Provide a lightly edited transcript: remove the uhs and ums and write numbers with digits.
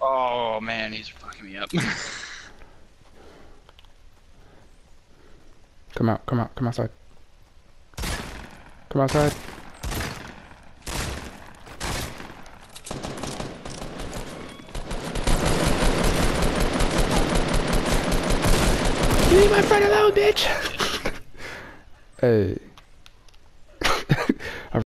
Oh man, he's fucking me up. Come out, come out, come outside. Come outside. Leave my friend alone, bitch! Hey.